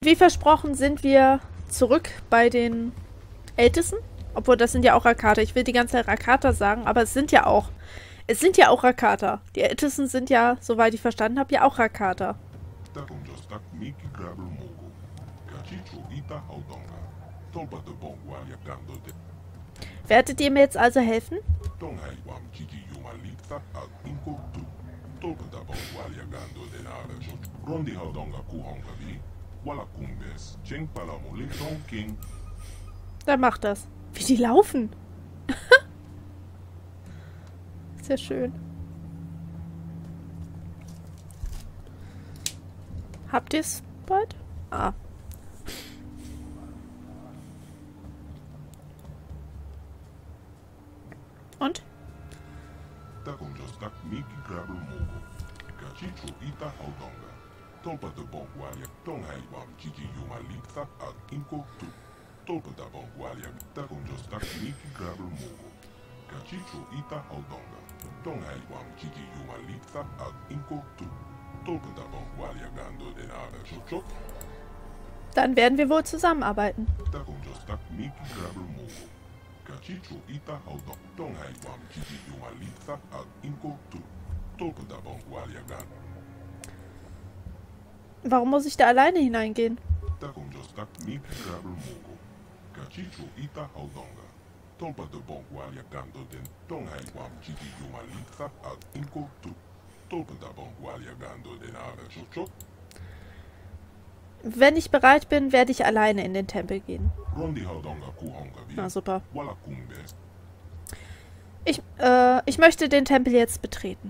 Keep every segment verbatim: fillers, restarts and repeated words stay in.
Wie versprochen sind wir zurück bei den Ältesten. Obwohl, das sind ja auch Rakata. Ich will die ganze Zeit Rakata sagen, aber es sind ja auch... Es sind ja auch Rakata. Die Ältesten sind ja, soweit ich verstanden habe, ja auch Rakata. Werdet ihr mir jetzt also helfen? Dann macht das. Wie die laufen. Sehr schön. Habt ihr es bald? Ah. Und? Dann werden wir wohl zusammenarbeiten. Warum muss ich da alleine hineingehen? Wenn ich bereit bin, werde ich alleine in den Tempel gehen. Na super. Ich, äh, ich möchte den Tempel jetzt betreten.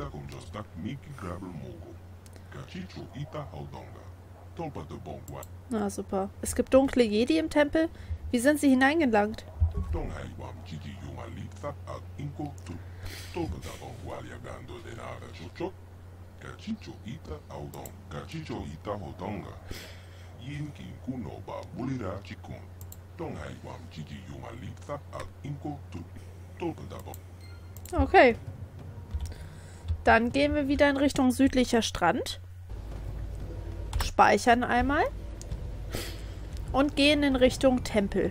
Na super. Es gibt dunkle Jedi im Tempel. Wie sind sie hineingelangt? Okay. Dann gehen wir wieder in Richtung südlicher Strand. Speichern einmal. Und gehen in Richtung Tempel.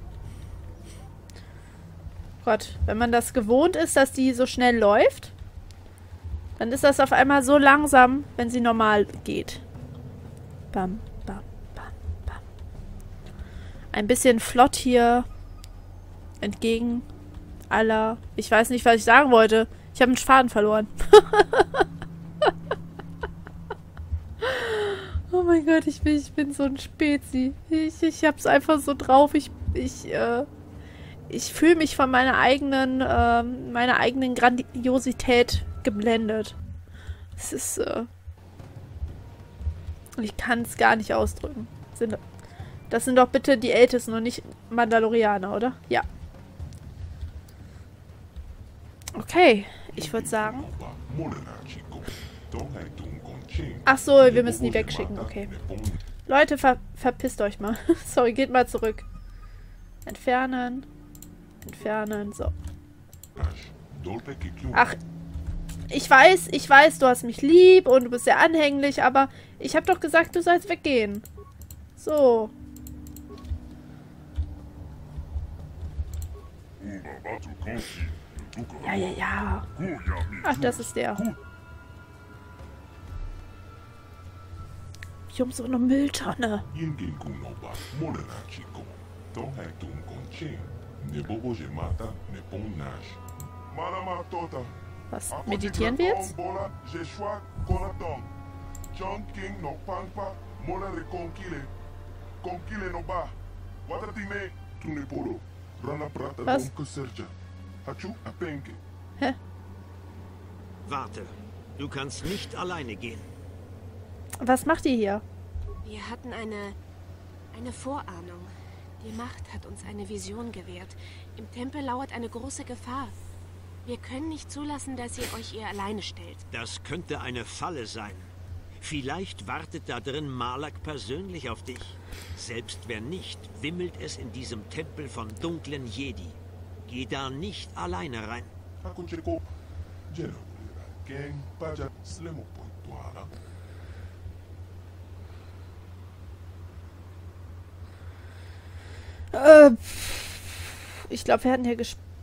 Gott, wenn man das gewohnt ist, dass die so schnell läuft, dann ist das auf einmal so langsam, wenn sie normal geht. Bam, bam, bam, bam. Ein bisschen flott hier entgegen aller... Ich weiß nicht, was ich sagen wollte. Ich habe einen Faden verloren. Oh mein Gott, ich bin, ich bin so ein Spezi. Ich, ich hab's einfach so drauf. Ich, ich, äh, ich fühle mich von meiner eigenen, äh, meiner eigenen Grandiosität geblendet. Es ist, äh, ich kann es gar nicht ausdrücken. Sind, das sind doch bitte die Ältesten und nicht Mandalorianer, oder? Ja. Okay, ich würde sagen... Ach so, wir müssen die wegschicken, okay. Leute, ver verpisst euch mal. Sorry, geht mal zurück. Entfernen. Entfernen, so. Ach, ich weiß, ich weiß, du hast mich lieb und du bist sehr anhänglich, aber ich habe doch gesagt, du sollst weggehen. So. Ja, ja, ja. Ach, das ist der. Wie um so eine Mülltonne. Was, meditieren wir jetzt? Was? Hä? Warte, du kannst nicht alleine gehen. Was macht ihr hier? Wir hatten eine... eine Vorahnung. Die Macht hat uns eine Vision gewährt. Im Tempel lauert eine große Gefahr. Wir können nicht zulassen, dass ihr euch ihr alleine stellt. Das könnte eine Falle sein. Vielleicht wartet da drin Malak persönlich auf dich. Selbst wenn nicht, wimmelt es in diesem Tempel von dunklen Jedi. Geh da nicht alleine rein. Äh, ich glaube, wir hatten hier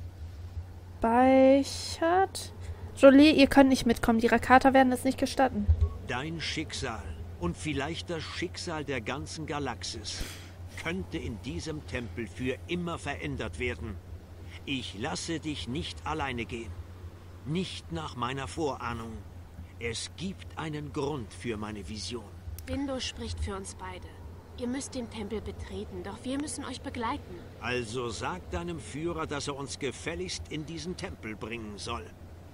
gespeichert. Jolie, ihr könnt nicht mitkommen. Die Rakata werden es nicht gestatten. Dein Schicksal und vielleicht das Schicksal der ganzen Galaxis könnte in diesem Tempel für immer verändert werden. Ich lasse dich nicht alleine gehen. Nicht nach meiner Vorahnung. Es gibt einen Grund für meine Vision. Bindo spricht für uns beide. Ihr müsst den Tempel betreten, doch wir müssen euch begleiten. Also sag deinem Führer, dass er uns gefälligst in diesen Tempel bringen soll.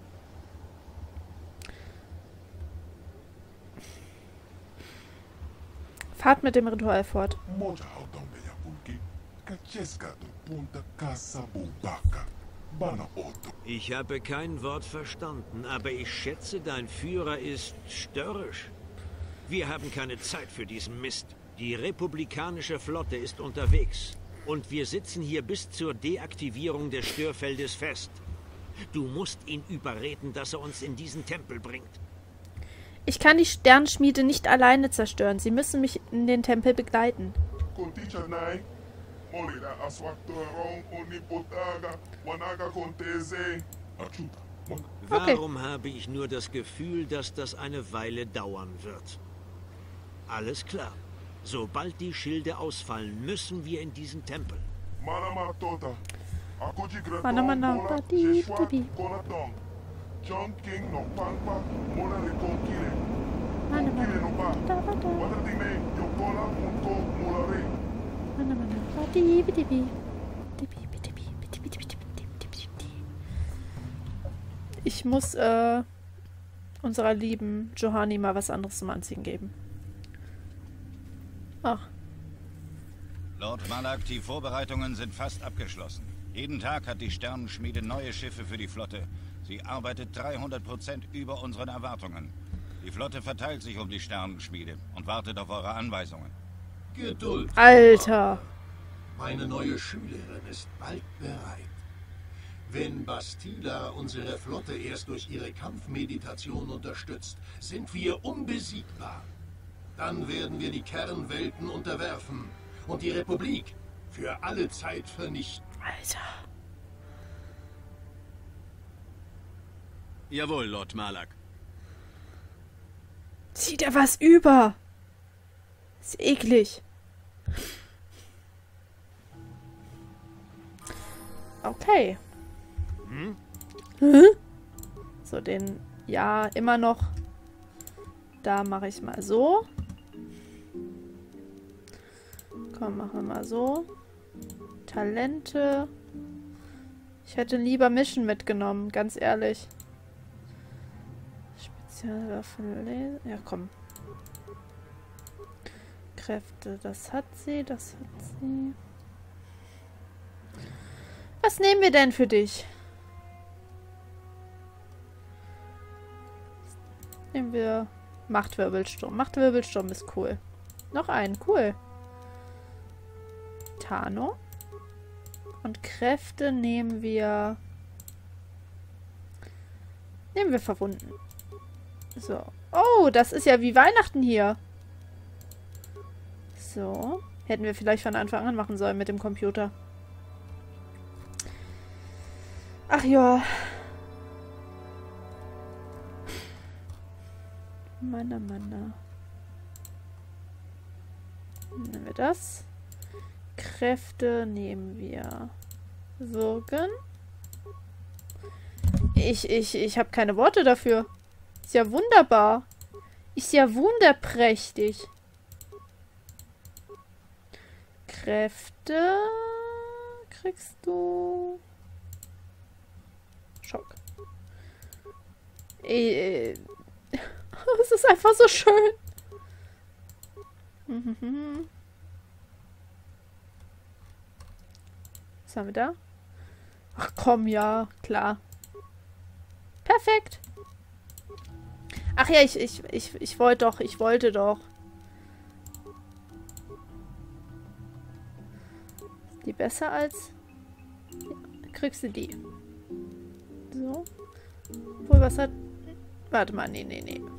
Fahrt mit dem Ritual fort. Ich habe kein Wort verstanden, aber ich schätze, dein Führer ist störrisch. Wir haben keine Zeit für diesen Mist. Die republikanische Flotte ist unterwegs. Und wir sitzen hier bis zur Deaktivierung des Störfeldes fest. Du musst ihn überreden, dass er uns in diesen Tempel bringt. Ich kann die Sternschmiede nicht alleine zerstören. Sie müssen mich in den Tempel begleiten. Warum okay. habe ich nur das Gefühl, dass das eine Weile dauern wird? Alles klar. Sobald die Schilde ausfallen, müssen wir in diesen Tempel. Mana mana pati pipi. Mana mana da da da. Mana mana pati pipi pipi. Ich muss äh, unserer lieben Juhani mal was anderes zum Anziehen geben. Ach. Lord Malak, die Vorbereitungen sind fast abgeschlossen. Jeden Tag hat die Sternenschmiede neue Schiffe für die Flotte. Sie arbeitet dreihundert Prozent über unseren Erwartungen. Die Flotte verteilt sich um die Sternenschmiede und wartet auf eure Anweisungen. Geduld. Alter. Meine neue Schülerin ist bald bereit. Wenn Bastila unsere Flotte erst durch ihre Kampfmeditation unterstützt, sind wir unbesiegbar. Dann werden wir die Kernwelten unterwerfen und die Republik für alle Zeit vernichten. Alter. Jawohl, Lord Malak. Zieht er was über? Ist eklig. Okay. Hm? Hm? So, den... Ja, immer noch. Da mache ich mal so. Komm, machen wir mal so. Talente. Ich hätte lieber Mission mitgenommen, ganz ehrlich. Spezialwaffen. Ja, komm. Kräfte, das hat sie, das hat sie. Was nehmen wir denn für dich? Nehmen wir Machtwirbelsturm. Machtwirbelsturm ist cool. Noch einen, cool. Tano. Und Kräfte nehmen wir... Nehmen wir verwunden. So. Oh, das ist ja wie Weihnachten hier. So. Hätten wir vielleicht von Anfang an machen sollen mit dem Computer. Ach ja. Mana, mana. Nehmen wir das. Kräfte nehmen wir. Wirken. Ich, ich, ich habe keine Worte dafür. Ist ja wunderbar. Ist ja wunderprächtig. Kräfte kriegst du. Schock. Äh, es ist einfach so schön. Was haben wir da? Ach komm, ja, klar. Perfekt. Ach ja, ich, ich, ich, ich wollte doch, ich wollte doch. Die besser als... Ja, kriegst du die. So. Obwohl, was hat... Warte mal, nee, nee, nee.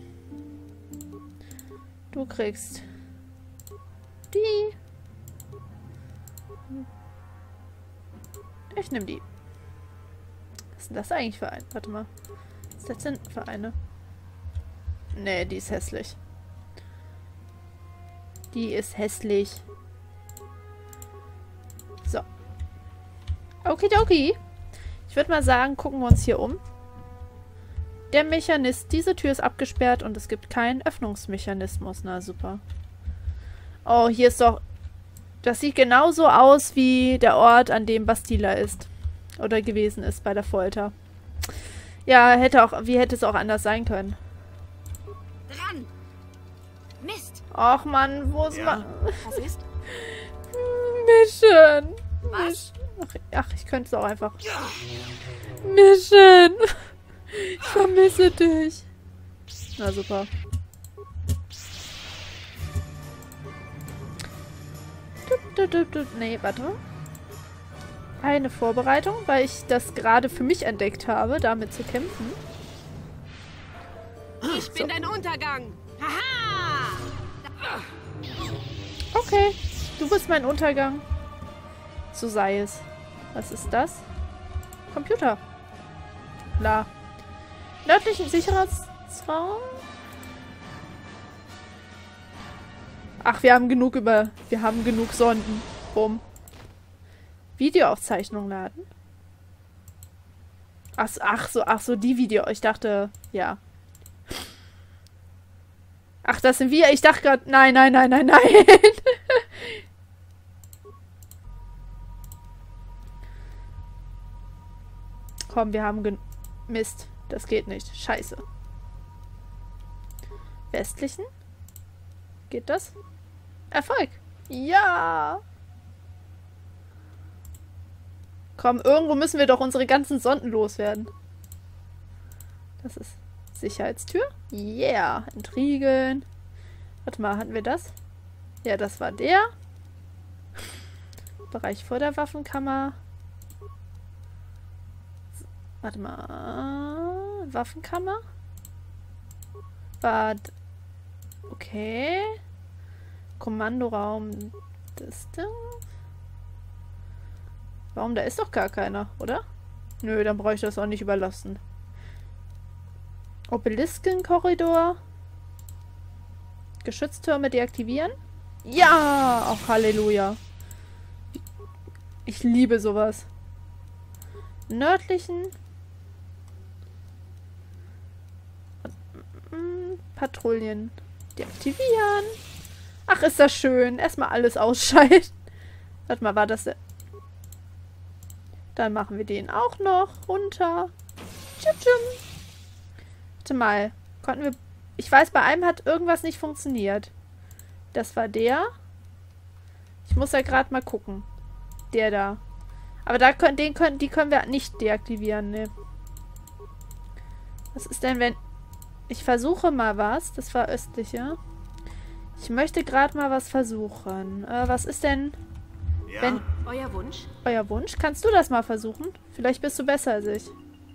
Du kriegst die. Ich nehme die. Was ist denn das eigentlich für ein? Warte mal. Was ist das denn für eine? Nee, die ist hässlich. Die ist hässlich. So. Okidoki. Ich würde mal sagen, gucken wir uns hier um. Der Mechanismus. Diese Tür ist abgesperrt und es gibt keinen Öffnungsmechanismus. Na, super. Oh, hier ist doch... Das sieht genauso aus wie der Ort, an dem Bastila ist. Oder gewesen ist bei der Folter. Ja, hätte auch... Wie hätte es auch anders sein können? Dran! Mist! Ach Mann, wo ist Ja? man... Was ist? Mission! Was? Ach, ach, ich könnte es auch einfach... Mission! Ich vermisse dich. Na super. Du, du, du, du. Nee, warte. Eine Vorbereitung, weil ich das gerade für mich entdeckt habe, damit zu kämpfen. Ich bin dein Untergang! Haha! Okay, du bist mein Untergang. So sei es. Was ist das? Computer. Klar. Nördlichen Sicherheitsraum. Ach, wir haben genug über... Wir haben genug Sonden. Bumm. Videoaufzeichnung laden. Ach, ach so, ach so, die Video. Ich dachte, ja. Ach, das sind wir. Ich dachte gerade, nein, nein, nein, nein, nein. Komm, wir haben gen... Mist. Das geht nicht. Scheiße. Westlichen? Geht das? Erfolg. Ja. Komm, irgendwo müssen wir doch unsere ganzen Sonden loswerden. Das ist Sicherheitstür. Yeah. Entriegeln. Warte mal, hatten wir das? Ja, das war der. Bereich vor der Waffenkammer. Warte mal. Waffenkammer? War... Okay. Kommandoraum. Das Ding. Warum? Da ist doch gar keiner, oder? Nö, dann brauche ich das auch nicht überlassen. Obeliskenkorridor. Geschütztürme deaktivieren. Ja! Auch Halleluja. Ich liebe sowas. Nördlichen. Patrouillen deaktivieren. Ach, ist das schön. Erstmal alles ausschalten. Warte mal, war das... Dann machen wir den auch noch runter. Tschum, tschum. Warte mal. Konnten wir... Ich weiß, bei einem hat irgendwas nicht funktioniert. Das war der. Ich muss ja gerade mal gucken. Der da. Aber da können, den können, die können wir nicht deaktivieren, ne. Was ist denn, wenn... Ich versuche mal was. Das war östliche. Ich möchte gerade mal was versuchen. Äh, was ist denn... Ja? Wenn... Euer Wunsch? Euer Wunsch? Kannst du das mal versuchen? Vielleicht bist du besser als ich.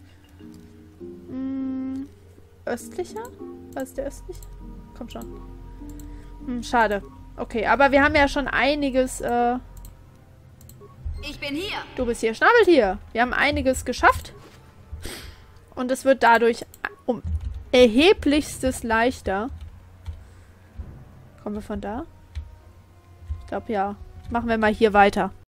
Hm, östlicher? Was ist der östliche? Komm schon. Hm, schade. Okay, aber wir haben ja schon einiges... Äh, Ich bin hier! Du bist hier, Schnabeltier. Wir haben einiges geschafft. Und es wird dadurch um erheblichstes leichter. Kommen wir von da? Ich glaube, ja. Machen wir mal hier weiter.